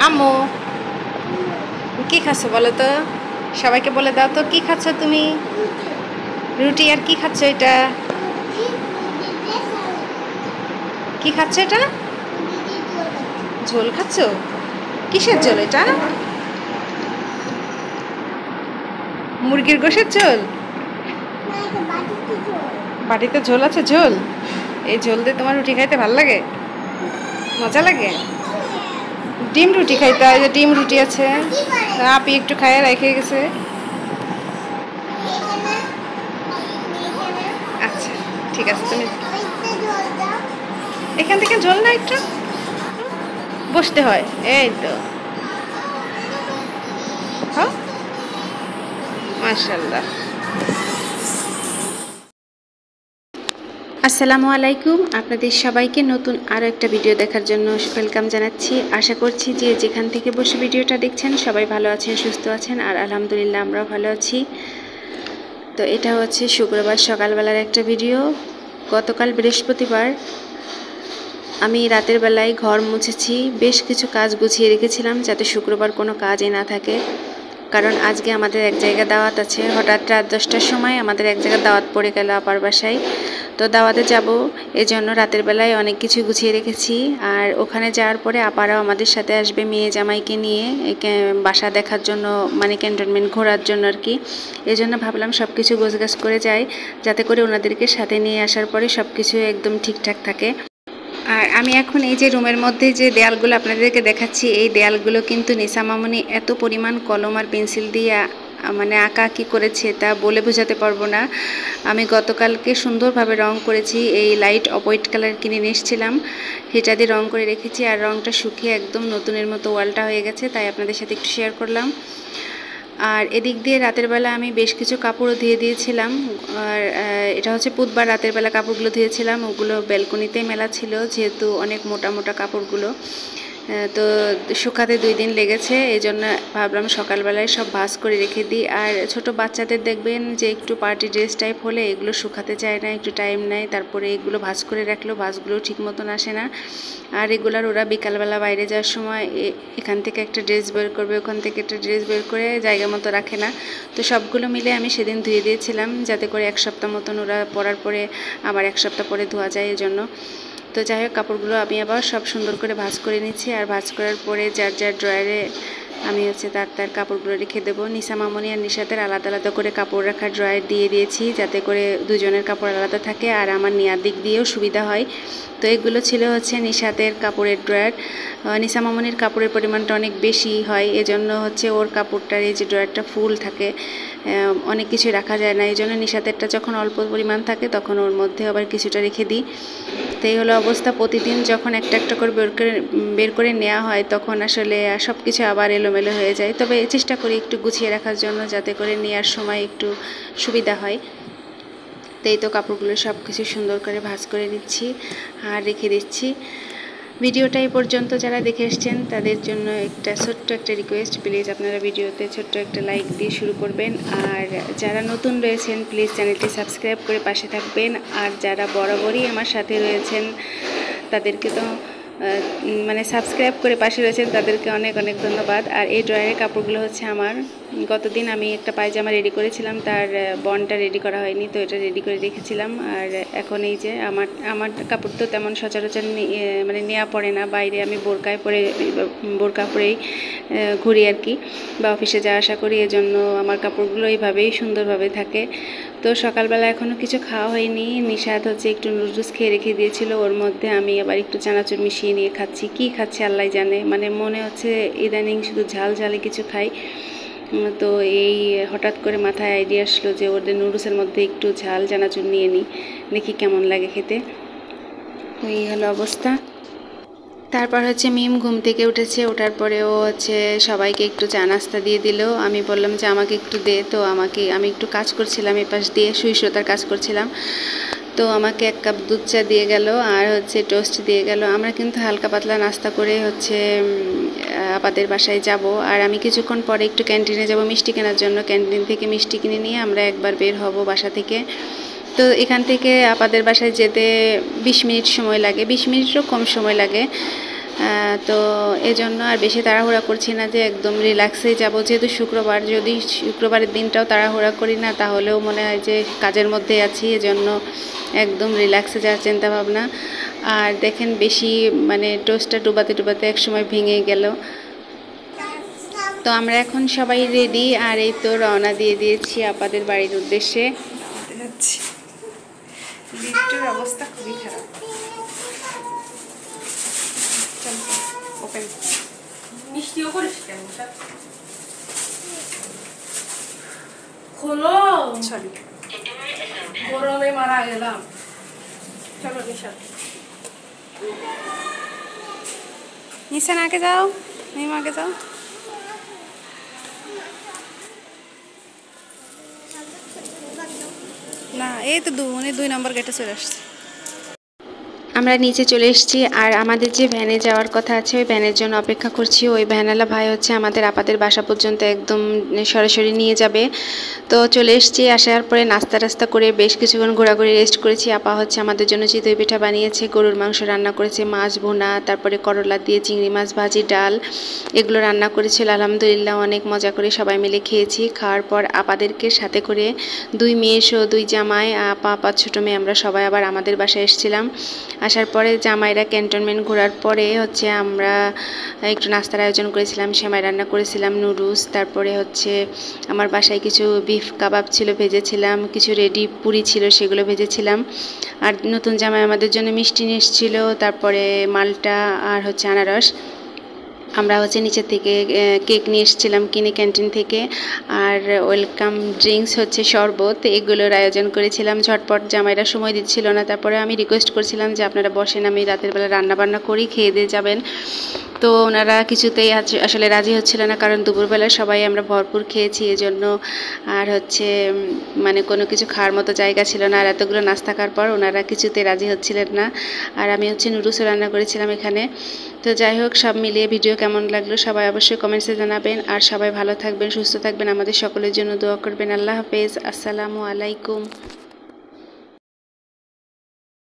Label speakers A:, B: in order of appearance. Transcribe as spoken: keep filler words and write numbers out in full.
A: আম্মু কি খাচ্ছ বলো তো, সবাইকে বলে দাও তো কি খাচ্ছ তুমি? রুটি আর কি খাচ্ছ? এটা কি খাচ্ছ? এটা ঝোল খাচ্ছ? কিসের ঝোল এটা? মুরগির গোশের ঝোল? বাটিতে ঝোল আছে? ঝোল, এই ঝোল দিয়ে তোমার রুটি খাইতে ভালো লাগে? মজা লাগে? ডিম রুটি খাইতে হয়, যে ডিম রুটি আছে, আপি একটু খাইয়ে রেখে গেছে। আচ্ছা ঠিক আছে, তুমি এখান থেকে ঝোল না একটু বসতে হয়, এই তো হ্যাঁ মাশাআল্লাহ। আসসালামু আলাইকুম, আপনাদের সবাইকে নতুন আরও একটা ভিডিও দেখার জন্য ওয়েলকাম জানাচ্ছি। আশা করছি যে যেখান থেকে বসে ভিডিওটা দেখছেন সবাই ভালো আছেন, সুস্থ আছেন, আর আলহামদুলিল্লাহ আমরাও ভালো আছি। তো এটা হচ্ছে শুক্রবার সকালবেলার একটা ভিডিও। গতকাল বৃহস্পতিবার আমি রাতের বেলায় ঘর মুছেছি, বেশ কিছু কাজ গুছিয়ে রেখেছিলাম যাতে শুক্রবার কোনো কাজই না থাকে, কারণ আজকে আমাদের এক জায়গায় দাওয়াত আছে। হঠাৎ রাত দশটার সময় আমাদের এক জায়গায় দাওয়াত পড়ে গেল আপার বাসায়, তো দাওয়াতে যাব এই জন্য রাতের বেলায় অনেক কিছু গুছিয়ে রেখেছি। আর ওখানে যাওয়ার পরে আপারাও আমাদের সাথে আসবে মেয়ে জামাইকে নিয়ে বাসা দেখার জন্য, মানে ক্যান্টনমেন্ট ঘোরার জন্য আর কি। এই জন্য ভাবলাম সব কিছু গোছগাছ করে যাই, যাতে করে ওনাদেরকে সাথে নিয়ে আসার পরে সব কিছু একদম ঠিকঠাক থাকে। আর আমি এখন এই যে রুমের মধ্যে যে দেয়ালগুলো আপনাদেরকে দেখাচ্ছি, এই দেয়ালগুলো কিন্তু নিসা মামুনি এত পরিমাণ কলম আর পেন্সিল দিয়ে মানে আঁকা আঁকি করেছে তা বলে বোঝাতে পারবো না। আমি গতকালকে সুন্দরভাবে রং করেছি, এই লাইট অপোয়াইট কালার কিনে নিয়ে এসেছিলাম, সেটা দিয়ে রং করে রেখেছি। আর রংটা শুকিয়ে একদম নতুনের মতো ওয়ালটা হয়ে গেছে, তাই আপনাদের সাথে একটু শেয়ার করলাম। আর এদিক দিয়ে রাতের বেলা আমি বেশ কিছু কাপড়ও ধুয়ে দিয়েছিলাম। আর এটা হচ্ছে বুধবার রাতের বেলা কাপড়গুলো ধুয়েছিলাম, ওগুলো ব্যালকনিতেই মেলা ছিল, যেহেতু অনেক মোটা মোটা কাপড়গুলো, তো শুকাতে দুই দিন লেগেছে। এই জন্য ভাবলাম সকালবেলায় সব ভাঁজ করে রেখে দিই। আর ছোট বাচ্চাদের দেখবেন যে একটু পার্টি ড্রেস টাইপ হলে এগুলো শুকাতে চায় না, একটু টাইম নেয়, তারপরে এগুলো ভাঁজ করে রাখলেও ভাঁজগুলো ঠিক মতন আসে না। আর রেগুলার ওরা বিকালবেলা বাইরে যাওয়ার সময় এখান থেকে একটা ড্রেস বের করবে, ওখান থেকে একটা ড্রেস বের করে জায়গা মতো রাখে না, তো সবগুলো মিলে আমি সেদিন ধুয়ে দিয়েছিলাম যাতে করে এক সপ্তাহ মতন ওরা পরার পরে আবার এক সপ্তাহ পরে ধোয়া যায় এই জন্য। তো যাই হোক, কাপড়গুলো আমি আবার সব সুন্দর করে ভাঁজ করে নিচ্ছি। আর ভাঁজ করার পরে যার যার ড্রয়ারে আমি হচ্ছে তার তার কাপড়গুলো রেখে দেবো। নিসা মামুনি আর নিশাতের আলাদা আলাদা করে কাপড় রাখার ড্রয়ার দিয়ে দিয়েছি, যাতে করে দুজনের কাপড় আলাদা থাকে আর আমার নেওয়ার দিক দিয়েও সুবিধা হয়। তো এগুলো ছিল হচ্ছে নিশাতের কাপড়ের ড্রয়ার। নিসা মামুনির কাপড়ের পরিমাণটা অনেক বেশি হয়, এজন্য হচ্ছে ওর কাপড়টার এই যে ড্রয়ারটা ফুল থাকে, অনেক কিছু রাখা যায় না, এই জন্য নিশাতেরটা যখন অল্প পরিমাণ থাকে তখন ওর মধ্যে আবার কিছুটা রেখে দিই। তো এই হলো অবস্থা। প্রতিদিন যখন একটা একটা করে বের করে বের করে নেওয়া হয় তখন আসলে সব কিছু আবার এলোমেলো হয়ে যায়, তবে চেষ্টা করি একটু গুছিয়ে রাখার জন্য যাতে করে নেওয়ার সময় একটু সুবিধা হয়। তো এই তো কাপড়গুলো সব কিছু সুন্দর করে ভাঁজ করে নিচ্ছি আর রেখে দিচ্ছি। ভিডিওটা এই পর্যন্ত যারা দেখে এসছেন তাদের জন্য একটা ছোট্ট একটা রিকোয়েস্ট, প্লিজ আপনারা ভিডিওতে ছোট্ট একটা লাইক দিয়ে শুরু করবেন। আর যারা নতুন রয়েছেন প্লিজ চ্যানেলটি সাবস্ক্রাইব করে পাশে থাকবেন। আর যারা বরাবরই আমার সাথে রয়েছেন তাদেরকে তো মানে সাবস্ক্রাইব করে পাশে রয়েছেন তাদেরকে অনেক অনেক ধন্যবাদ। আর এই ড্রয়ারের কাপড়গুলো হচ্ছে আমার, গতদিন আমি একটা পায়জামা রেডি করেছিলাম, তার বনটা রেডি করা হয়নি, তো এটা রেডি করে রেখেছিলাম। আর এখন এই যে আমার আমার কাপড় তো তেমন সচরাচর মানে নেওয়া পড়ে না, বাইরে আমি বোরকায় পরে বোরকা পরেই ঘুরি আর কি, বা অফিসে যাওয়া আসা করি, এজন্য আমার কাপড়গুলো এইভাবেই সুন্দরভাবে থাকে। তো সকালবেলা এখনও কিছু খাওয়া হয়নি, নিশাত হচ্ছে একটু নুডলস খেয়ে রেখে দিয়েছিল, ওর মধ্যে আমি আবার একটু চানাচুর মিশিয়ে নিয়ে খাচ্ছি। কি খাচ্ছে আল্লাহ জানে, মানে মনে হচ্ছে ইদানিং শুধু ঝাল ঝালে কিছু খাই। তো এই হঠাৎ করে মাথায় আইডিয়া আসলো যে ওদের নুডলসের মধ্যে একটু ঝাল চানাচুর নিয়ে নিই, দেখি কেমন লাগে খেতে। তো এই হলো অবস্থা। তারপর হচ্ছে মিম ঘুম থেকে উঠেছে, ওঠার পরেও হচ্ছে সবাইকে একটু চা নাস্তা দিয়ে দিল। আমি বললাম যে আমাকে একটু দে, তো আমাকে আমি একটু কাজ করছিলাম এপাশ দিয়ে, সুই সুতার কাজ করছিলাম, তো আমাকে এক কাপ দুধ চা দিয়ে গেল আর হচ্ছে টোস্ট দিয়ে গেল। আমরা কিন্তু হালকা পাতলা নাস্তা করে হচ্ছে আপাদের বাসায় যাব। আর আমি কিছুক্ষণ পরে একটু ক্যান্টিনে যাব মিষ্টি কেনার জন্য, ক্যান্টিন থেকে মিষ্টি কিনে নিয়ে আমরা একবার বের হব বাসা থেকে। তো এখান থেকে আপাদের বাসায় যেতে বিশ মিনিট সময় লাগে, বিশ মিনিটও কম সময় লাগে। তো এজন্য আর বেশি তাড়াহুড়া করছি না, যে একদম রিল্যাক্সেই যাব। যেহেতু শুক্রবার, যদি শুক্রবারের দিনটাও তাড়াহুড়া করি না তাহলেও মনে হয় যে কাজের মধ্যে আছি, এজন্য একদম রিল্যাক্সে যাওয়ার চিন্তা ভাবনা। আর দেখেন বেশি মানে টোস্টটা ডুবাতে ডুবাতে এক সময় ভেঙে গেল। তো আমরা এখন সবাই রেডি, আর এই তো রওনা দিয়ে দিয়েছি আপাদের বাড়ির উদ্দেশ্যে। লিফটের অবস্থা খুবই খারাপ।
B: মিষ্টিও করিস কেন খোলো,
A: সরি
B: গরমে মারা গেলাম। চলো নিশা,
A: নিশান আগে যাও, নিম আগে যাও। না এই তো দু উনি দুই নম্বর গেটে চলে আসছে। আমরা নিচে চলে এসেছি, আর আমাদের যে ভ্যানে যাওয়ার কথা আছে ওই ভ্যানের জন্য অপেক্ষা করছি। ওই ভ্যানওয়ালা ভাই হচ্ছে আমাদের আপাদের বাসা পর্যন্ত একদম সরাসরি নিয়ে যাবে। তো চলে এসেছি, আসার পরে নাস্তা টাস্তা করে বেশ কিছুক্ষণ ঘোরাঘুরি রেস্ট করেছি। আপা হচ্ছে আমাদের জন্য চিতই পিঠা বানিয়েছে, গরুর মাংস রান্না করেছে, মাছ ভুনা, তারপরে করলা দিয়ে চিংড়ি মাছ ভাজি, ডাল, এগুলো রান্না করেছিল। আলহামদুলিল্লাহ অনেক মজা করে সবাই মিলে খেয়েছি। খাওয়ার পর আপাদেরকে সাথে করে দুই মেয়ে সহ দুই জামাই, আপা আপা ছোটো মেয়ে, আমরা সবাই আবার আমাদের বাসায় এসেছিলাম। আসার পরে জামাইরা ক্যান্টনমেন্ট ঘোরার পরে হচ্ছে আমরা একটু নাস্তার আয়োজন করেছিলাম, সেমাই রান্না করেছিলাম, নুডলস, তারপরে হচ্ছে আমার বাসায় কিছু বিফ কাবাব ছিল ভেজেছিলাম, কিছু রেডি পুরি ছিল সেগুলো ভেজেছিলাম। আর নতুন জামাই আমাদের জন্য মিষ্টি নিয়ে এসেছিল, তারপরে মালটা আর হচ্ছে আনারস। আমরা হচ্ছে নিচে থেকে কেক নিয়ে এসেছিলাম কিনে ক্যান্টিন থেকে, আর ওয়েলকাম ড্রিঙ্কস হচ্ছে শরবত, এগুলোর আয়োজন করেছিলাম। ঝটপট জামাইরা সময় দিচ্ছিল না, তারপরে আমি রিকোয়েস্ট করছিলাম যে আপনারা বসেন, আমি রাতের বেলা রান্না বান্না করি, খেয়ে দিয়ে যাবেন। তো ওনারা কিছুতেই আসলে রাজি হচ্ছিল না, কারণ দুপুরবেলা সবাই আমরা ভরপুর খেয়েছি এজন্য। আর হচ্ছে মানে কোনো কিছু খাওয়ার মতো জায়গা ছিল না, আর এতগুলো নাস্তা খাওয়ার পর ওনারা কিছুতেই রাজি হচ্ছিলেন না। আর আমি হচ্ছে নুডলসও রান্না করেছিলাম এখানে। তো যাই হোক, সব মিলিয়ে ভিডিও কেমন লাগলো সবাই অবশ্যই কমেন্টসে জানাবেন। আর সবাই ভালো থাকবেন, সুস্থ থাকবেন, আমাদের সকলের জন্য দোয়া করবেন। আল্লাহ হাফেজ, আসসালামু আলাইকুম।